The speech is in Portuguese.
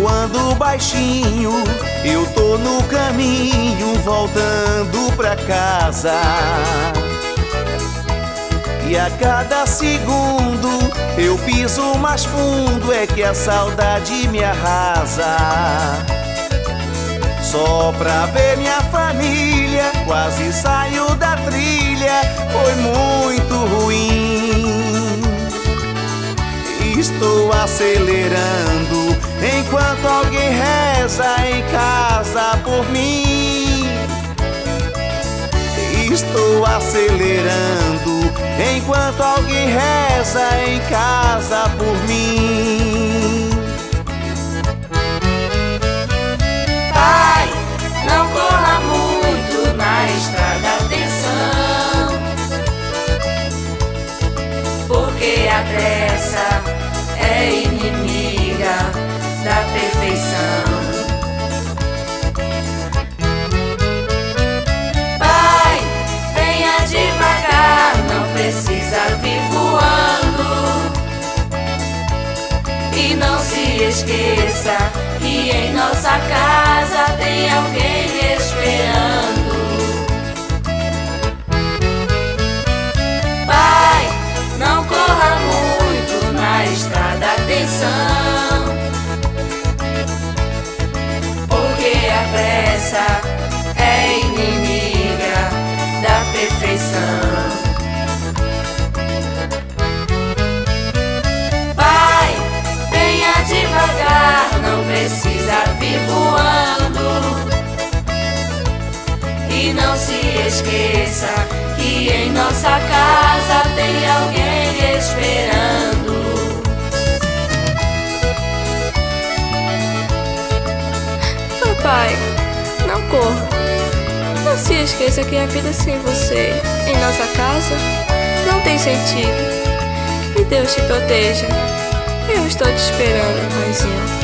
eu ando baixinho, eu tô no caminho voltando pra casa. E a cada segundo eu piso mais fundo, é que a saudade me arrasa. Só pra ver minha família, quase saio da trilha, foi muito ruim. Estou acelerando, enquanto alguém reza em casa por mim. Estou acelerando, enquanto alguém reza em casa por mim. Pai, não corra muito na estrada, atenção, porque a pressa é inimiga da perfeição. Pai, venha devagar, não precisa vir voando. E não se esqueça que em nossa casa tem alguém esperando. Pai, não corra muito na estrada, atenção, porque a pressa é inimiga da perfeição. Pai, venha devagar, não precisa vir voando. E não se esqueça que em nossa casa tem alguém esperando. Papai, não corra. Não se esqueça que a vida sem você em nossa casa não tem sentido. Que Deus te proteja. Eu estou te esperando, paizinho.